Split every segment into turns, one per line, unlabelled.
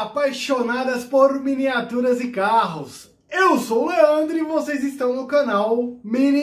apaixonadas por miniaturas e carros. Eu sou o Leandro e vocês estão no canal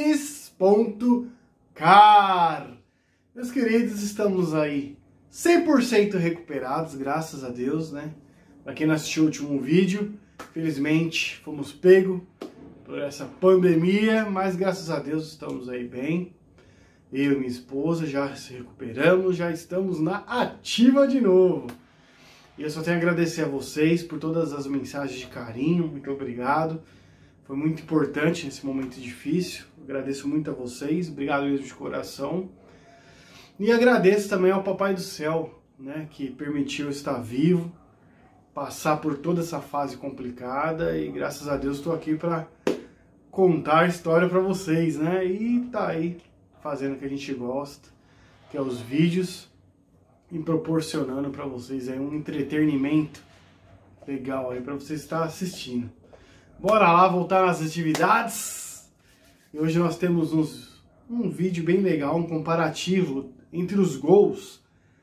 Minis.car. Meus queridos, estamos aí 100% recuperados, graças a Deus, né? Para quem não assistiu o último vídeo, felizmente fomos pegos por essa pandemia, mas graças a Deus estamos aí bem. Eu e minha esposa já se recuperamos, já estamos na ativa de novo. E eu só tenho a agradecer a vocês por todas as mensagens de carinho, muito obrigado. Foi muito importante nesse momento difícil, agradeço muito a vocês, obrigado mesmo de coração. E agradeço também ao Papai do Céu, né, que permitiu eu estar vivo, passar por toda essa fase complicada e graças a Deus estou aqui para contar a história para vocês, né? E tá aí fazendo o que a gente gosta, que é os vídeos, e proporcionando para vocês aí um entretenimento legal aí para vocês estar assistindo. Bora lá voltar nas atividades. E hoje nós temos um vídeo bem legal, um comparativo entre os Gols.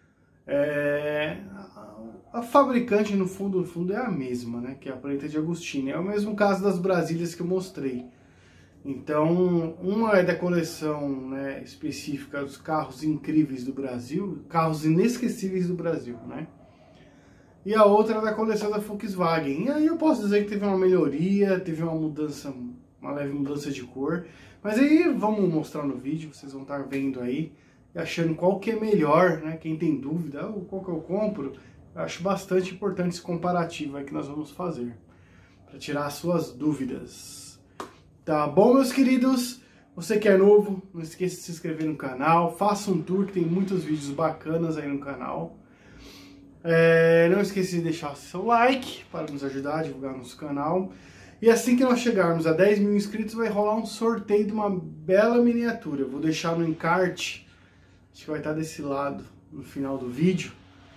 A fabricante no fundo é a mesma, né? Que é a Planeta de Agostini. É o mesmo caso das Brasílias que eu mostrei. Então, uma é da coleção, né, específica dos carros incríveis do Brasil, carros inesquecíveis do Brasil, né? E a outra é da coleção da Volkswagen. E aí eu posso dizer que teve uma melhoria, teve uma mudança, uma leve mudança de cor. Mas aí vamos mostrar no vídeo, vocês vão estar vendo aí, e achando qual que é melhor, né? Quem tem dúvida, qual que eu compro, eu acho bastante importante esse comparativo aí que nós vamos fazer, para tirar as suas dúvidas. Tá bom, meus queridos? Você que é novo, não esqueça de se inscrever no canal, faça um tour que tem muitos vídeos bacanas aí no canal. Não esqueça de deixar seu like para nos ajudar a divulgar nosso canal. E assim que nós chegarmos a 10 mil inscritos vai rolar um sorteio de uma bela miniatura. Eu vou deixar no encarte, acho que vai estar desse lado no final do vídeo.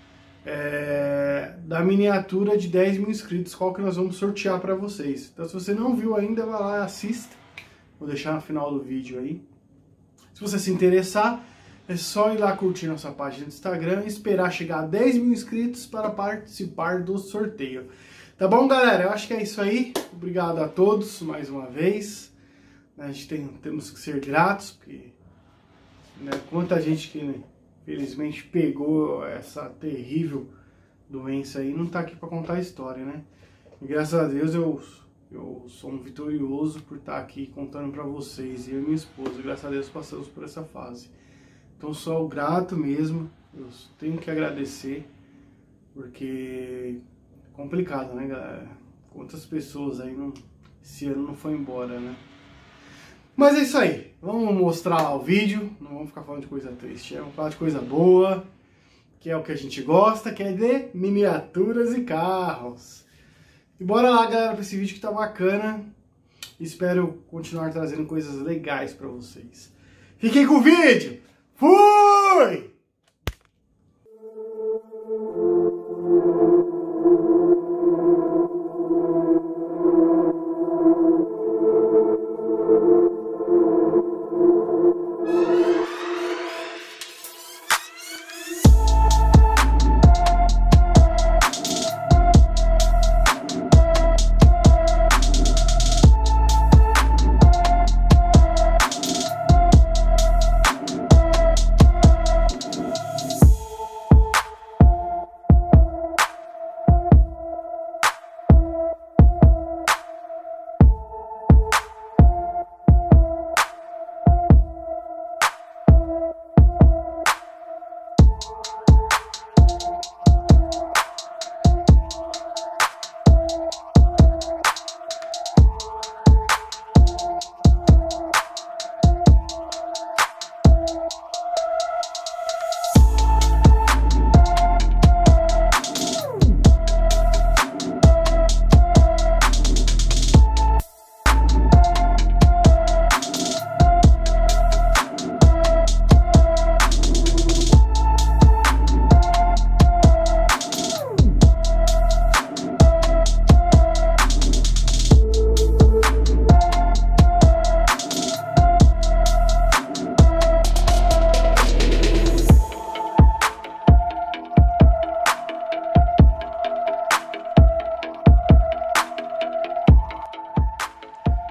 Da miniatura de 10 mil inscritos, qual que nós vamos sortear para vocês. Então se você não viu ainda, vai lá e assista. Vou deixar no final do vídeo aí. Se você se interessar, é só ir lá curtir nossa página do Instagram e esperar chegar a 10 mil inscritos para participar do sorteio. Tá bom, galera? Eu acho que é isso aí. Obrigado a todos mais uma vez. A gente temos que ser gratos, porque quanta gente que infelizmente pegou essa terrível doença aí, não tá aqui para contar a história, né? E graças a Deus eu sou um vitorioso por estar aqui contando para vocês, eu e minha esposa, graças a Deus passamos por essa fase. Então sou grato mesmo, eu tenho que agradecer, porque é complicado, né, galera? Quantas pessoas aí esse ano não foi embora, né? Mas é isso aí, vamos mostrar o vídeo, não vamos ficar falando de coisa triste, vamos falar de coisa boa, que é o que a gente gosta, que é de miniaturas e carros. E bora lá, galera, para esse vídeo que tá bacana, espero continuar trazendo coisas legais para vocês. Fiquem com o vídeo, fui!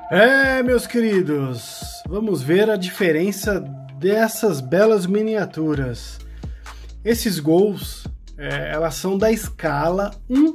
Meus queridos, vamos ver a diferença dessas belas miniaturas. Esses Gols, elas são da escala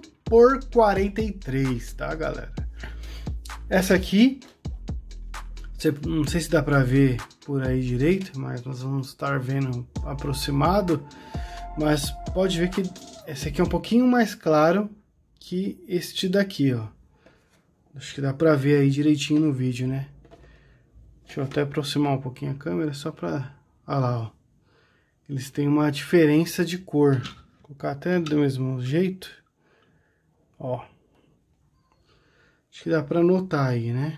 1/43, tá, galera? Essa aqui, não sei se dá pra ver por aí direito, mas nós vamos estar vendo aproximado. Mas pode ver que esse aqui é um pouquinho mais claro que este daqui, ó. Acho que dá pra ver aí direitinho no vídeo, né? Deixa eu até aproximar um pouquinho a câmera só pra... Olha lá, ó. Eles têm uma diferença de cor. Vou colocar até do mesmo jeito. Ó. Acho que dá pra notar aí, né?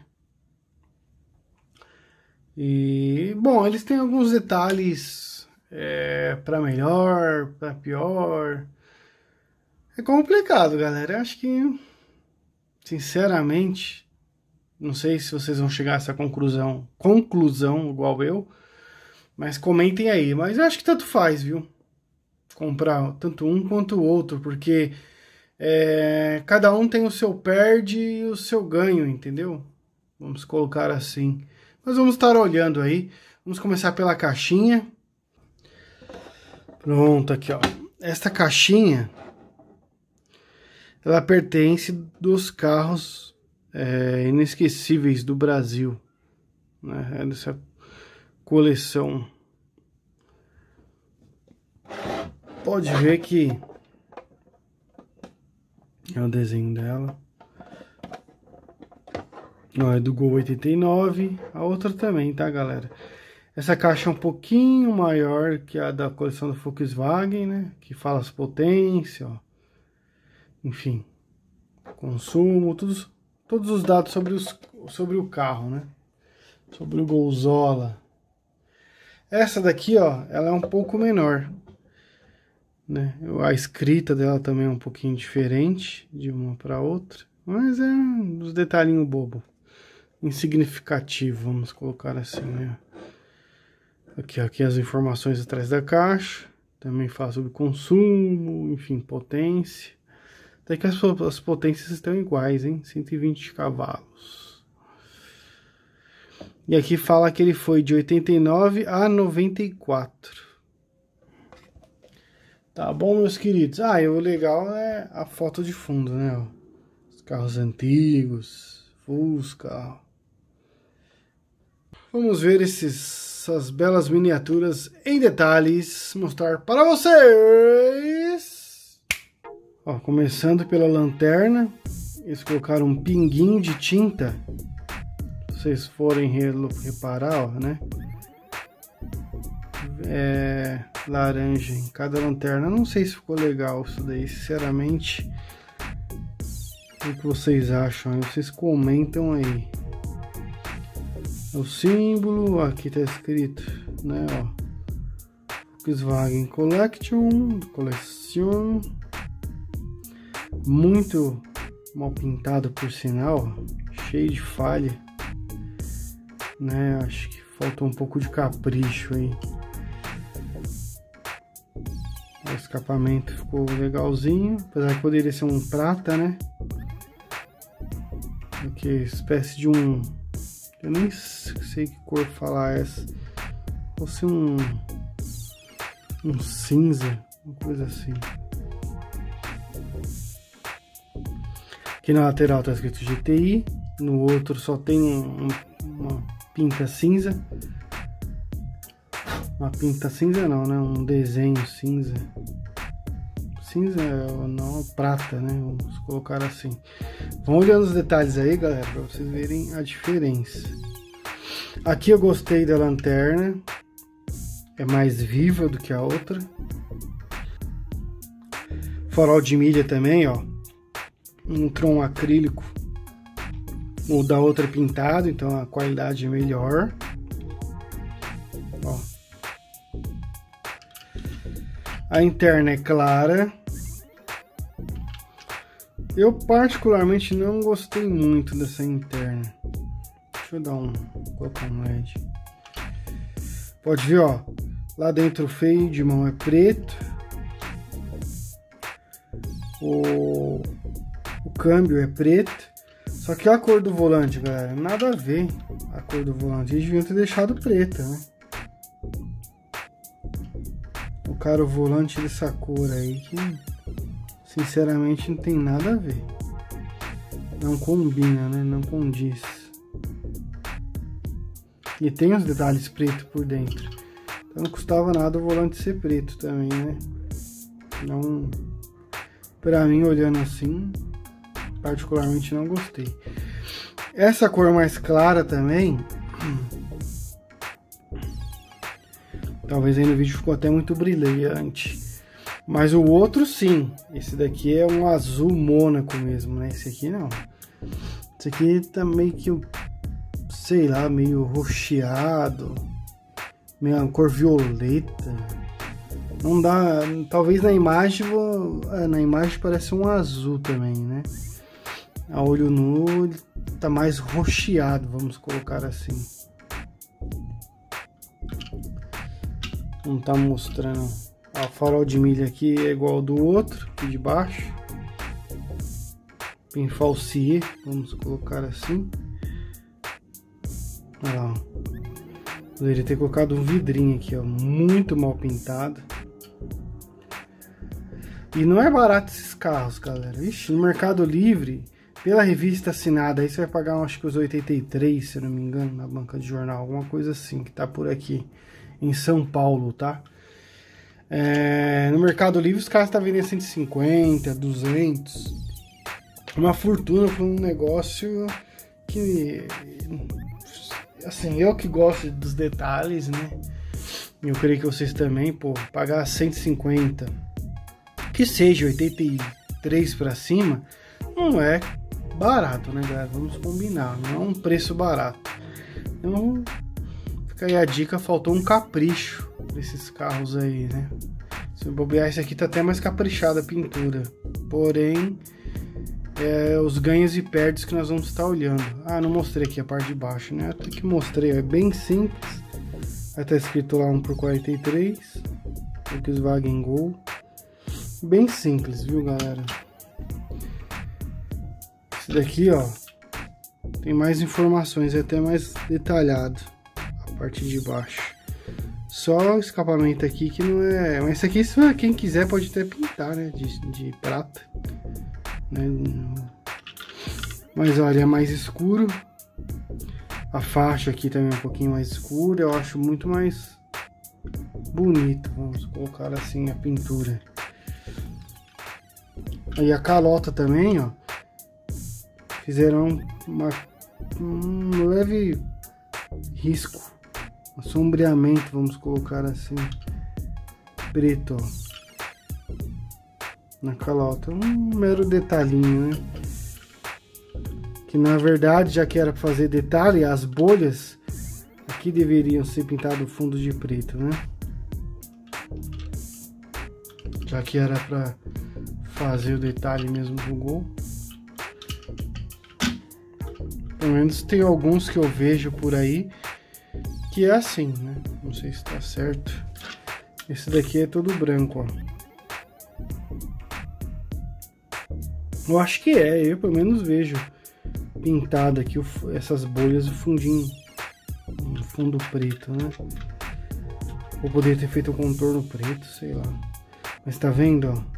E, bom, eles têm alguns detalhes pra melhor, pra pior. É complicado, galera. Eu acho que... Sinceramente, não sei se vocês vão chegar a essa conclusão igual eu, mas comentem aí. Mas eu acho que tanto faz, viu? Comprar tanto um quanto o outro, porque cada um tem o seu perde e o seu ganho, entendeu? Vamos colocar assim. Mas vamos estar olhando aí. Vamos começar pela caixinha. Pronto, aqui, ó. Esta caixinha... Ela pertence dos carros inesquecíveis do Brasil, né? É dessa coleção. Pode ver que é o desenho dela. É do Gol 89, a outra também, tá, galera? Essa caixa é um pouquinho maior que a da coleção da Volkswagen, né? Que fala as potências, ó. Enfim, consumo, todos os dados sobre o carro, né? Sobre o Golzola. Essa daqui, ó, ela é um pouco menor, né? A escrita dela também é um pouquinho diferente de uma para outra, mas é uns detalhinhos bobo, insignificativo, vamos colocar assim, né? Aqui as informações atrás da caixa, também fala sobre consumo, enfim, potência. Até que as potências estão iguais, hein? 120 cavalos. E aqui fala que ele foi de 89 a 94. Tá bom, meus queridos? E o legal é a foto de fundo, né? Ó. Os carros antigos, Fusca. Ó. Vamos ver essas belas miniaturas em detalhes. Mostrar para vocês. Ó, começando pela lanterna, eles colocaram um pinguinho de tinta, se vocês forem reparar, ó, né? Laranja em cada lanterna. Não sei se ficou legal isso daí, sinceramente. O que vocês acham? Vocês comentam aí. O símbolo, aqui tá escrito, né? Ó, Volkswagen Collection. Muito mal pintado, por sinal, cheio de falha, né? Acho que faltou um pouco de capricho aí. O escapamento ficou legalzinho, apesar que poderia ser um prata, né? Porque espécie de um... Eu nem sei que cor falar essa. Fosse um cinza, uma coisa assim. Aqui na lateral tá escrito GTI, no outro só tem uma pinta cinza. Uma pinta cinza não, né? Um desenho cinza. Cinza não, prata, né? Vamos colocar assim. Vamos olhando os detalhes aí, galera, para vocês verem a diferença. Aqui eu gostei da lanterna. É mais viva do que a outra. Farol de milha também, ó. Um tron acrílico, o da outra pintado, então a qualidade é melhor. Ó. A interna é clara. Eu particularmente não gostei muito dessa interna. Deixa eu colocar um LED. Pode ver, ó, lá dentro o freio de mão é preto. O câmbio é preto, Só que a cor do volante, galera, nada a ver a cor do volante. Eles deviam ter deixado preta, né? O cara, o volante dessa cor aí que, sinceramente, não tem nada a ver. Não combina, né? Não condiz. E tem os detalhes pretos por dentro. Então não custava nada o volante ser preto também, né? Não... Pra mim, olhando assim, particularmente não gostei. Essa cor mais clara também, talvez aí no vídeo ficou até muito brilhante. Mas o outro sim, esse daqui é um azul mônaco mesmo, né? Esse aqui não. Esse aqui tá meio que, sei lá, meio roxeado, meio cor violeta. Não dá, talvez na imagem, na imagem parece um azul também, né? A olho nu ele tá mais roxeado, vamos colocar assim. Não tá mostrando. O farol de milha aqui é igual ao do outro, aqui de baixo. Pinfalcier, vamos colocar assim. Olha lá. Poderia ter colocado um vidrinho aqui, ó, muito mal pintado. E não é barato esses carros, galera. Ixi, no Mercado Livre, pela revista assinada, aí você vai pagar, acho que os 83, se eu não me engano, na banca de jornal, alguma coisa assim, que tá por aqui, em São Paulo, tá? No Mercado Livre, os carros tá vendendo 150, 200. Uma fortuna para um negócio que, assim, eu que gosto dos detalhes, né? Eu creio que vocês também, pô, pagar 150, que seja 83 para cima, não é barato, né, galera? Vamos combinar, não é um preço barato. Então, fica aí a dica, faltou um capricho desses carros aí, né? Se eu bobear, esse aqui tá até mais caprichado a pintura, porém, os ganhos e perdas que nós vamos estar olhando. Ah, não mostrei aqui a parte de baixo, né? Até que mostrei, é bem simples. Vai estar escrito lá 1 por 43, Volkswagen Gol. Bem simples, viu, galera? Esse daqui, ó, tem mais informações, é até mais detalhado a parte de baixo. Só o escapamento aqui que não é... Mas esse aqui, se quem quiser, pode até pintar, né? De prata, né? Mas olha, é mais escuro. A faixa aqui também é um pouquinho mais escura. Eu acho muito mais bonito, vamos colocar assim, a pintura. Aí a calota também, ó, fizeram um leve risco, um sombreamento, vamos colocar assim, preto, ó, na calota. Um mero detalhinho, né? Que na verdade, já que era para fazer detalhe, as bolhas aqui deveriam ser pintado fundo de preto, né? Já que era para fazer o detalhe mesmo do Gol. Pelo menos tem alguns que eu vejo por aí que é assim, né? Não sei se tá certo. Esse daqui é todo branco, ó. Eu acho que eu pelo menos vejo pintado aqui essas bolhas, o fundinho, um fundo preto, né? Ou poderia ter feito o contorno preto, sei lá. Mas tá vendo, ó?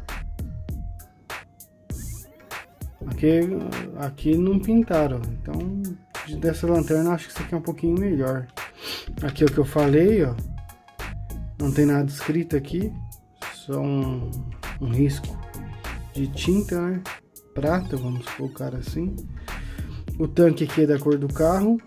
Aqui não pintaram, então dessa lanterna acho que isso aqui é um pouquinho melhor. Aqui é o que eu falei, ó, não tem nada escrito aqui, só um risco de tinta, né? Prata, vamos colocar assim. O tanque aqui é da cor do carro.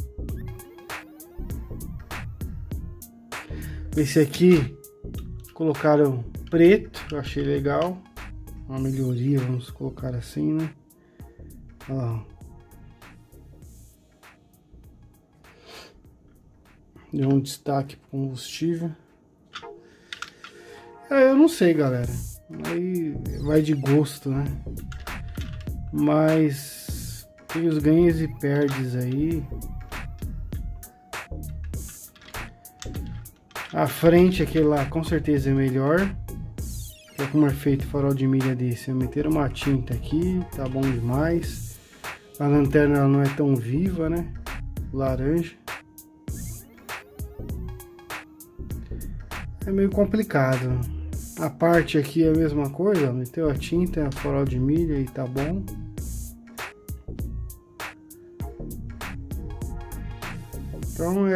Esse aqui colocaram preto, eu achei legal, uma melhoria, vamos colocar assim, né? Olha lá. Deu um destaque pro combustível. Eu não sei, galera. Aí vai de gosto, né? Mas tem os ganhos e perdes aí. A frente, aquele lá, com certeza é melhor. Como é feito farol de milha desse? Meteram uma tinta aqui, tá bom demais. A lanterna ela não é tão viva, né? Laranja. É meio complicado. A parte aqui é a mesma coisa, ó, meteu a tinta, a farol de milha e tá bom. Então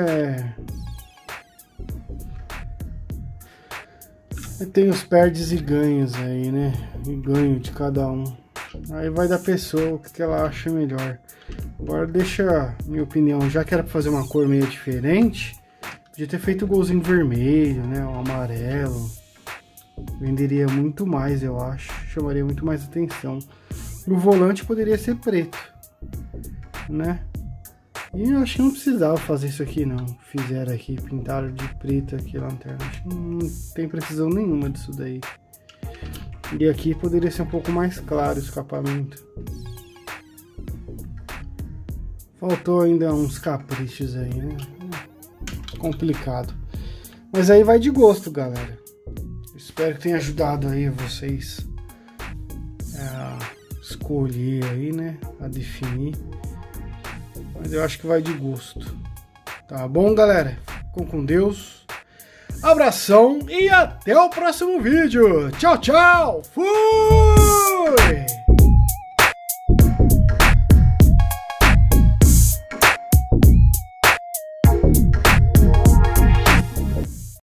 tem os perdes e ganhos aí, né? E ganho de cada um. Aí vai da pessoa, o que ela acha melhor. Agora deixa minha opinião, já que era pra fazer uma cor meio diferente, podia ter feito o golzinho vermelho, né? O amarelo. Venderia muito mais, eu acho. Chamaria muito mais atenção. E o volante poderia ser preto, né? E eu acho que não precisava fazer isso aqui, não. Fizeram aqui, pintaram de preto aqui a lanterna. Acho que não tem precisão nenhuma disso daí. E aqui poderia ser um pouco mais claro o escapamento. Faltou ainda uns caprichos aí, né? Complicado. Mas aí vai de gosto, galera. Espero que tenha ajudado aí vocês a escolher aí, né? A definir. Mas eu acho que vai de gosto. Tá bom, galera? Ficam com Deus. Abração e até o próximo vídeo. Tchau, tchau. Fui!